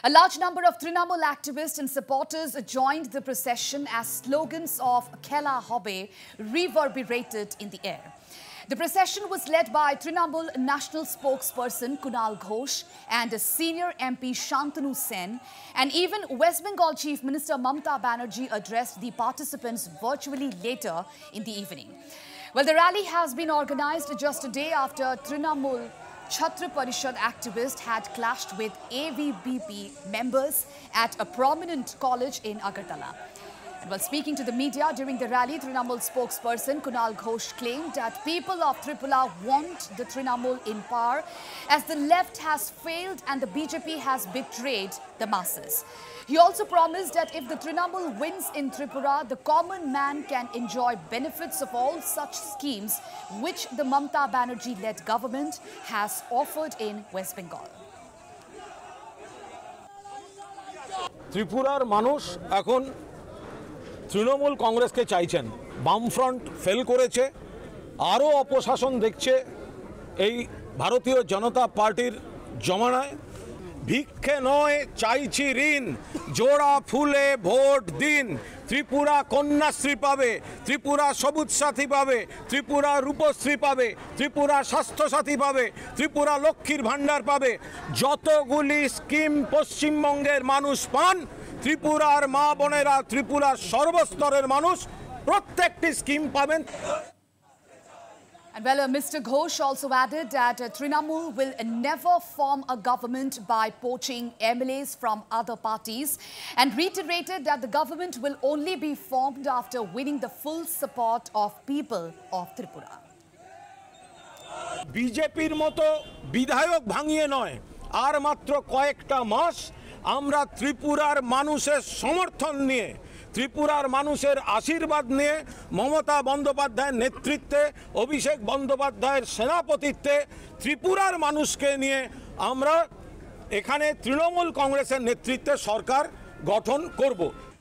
A large number of Trinamool activists and supporters joined the procession as slogans of Khela Hobe reverberated in the air. The procession was led by Trinamool national spokesperson Kunal Ghosh and senior MP Shantanu Sen, and even West Bengal Chief Minister Mamata Banerjee addressed the participants virtually later in the evening. Well, the rally has been organized just a day after Trinamool Chhatra Parishad activists had clashed with AVBP members at a prominent college in Agartala. And while speaking to the media during the rally, Trinamool spokesperson Kunal Ghosh claimed that people of Tripura want the Trinamool in power as the left has failed and the BJP has betrayed the masses. He also promised that if the Trinamool wins in Tripura, the common man can enjoy benefits of all such schemes which the Mamata Banerjee-led government has offered in West Bengal. ত্রিপুরার মানুষ এখন তৃণমূল কংগ্রেসকে চাইছেন। বামফ্রন্ট fail করেছে, আরও অপশাসন দেখছে এই ভারতীয় জনতা পার্টির জমানায়। ভিক্ষে নয় চাইছি ঋণ, জোড়া ফুলে ভোট দিন। ত্রিপুরা কন্যাশ্রী পাবে, ত্রিপুরা সবুজ সাথী পাবে, ত্রিপুরা রূপশ্রী পাবে, ত্রিপুরা স্বাস্থ্যসাথী পাবে, ত্রিপুরা লক্ষ্মীর ভাণ্ডার পাবে। যতগুলি স্কিম পশ্চিমবঙ্গের মানুষ পান, ত্রিপুরার মা বোনেরা, ত্রিপুরার সর্বস্তরের মানুষ প্রত্যেকটি স্কিম পাবেন। And well, Mr. Ghosh also added that Trinamool will never form a government by poaching MLAs from other parties and reiterated that the government will only be formed after winning the full support of people of Tripura. বিজেপির মতো বিধায়ক ভাঙিয়ে নয়, আর মাত্র কয়েকটা মাস আমরা ত্রিপুরার মানুষের সমর্থন নিয়ে, ত্রিপুরার মানুষের আশীর্বাদ নিয়ে, মমতা বন্দ্যোপাধ্যায়ের নেতৃত্বে, অভিষেক বন্দ্যোপাধ্যায়ের সেনাপতিত্বে ত্রিপুরার মানুষকে নিয়ে আমরা এখানে তৃণমূল কংগ্রেসের নেতৃত্বে সরকার গঠন করব।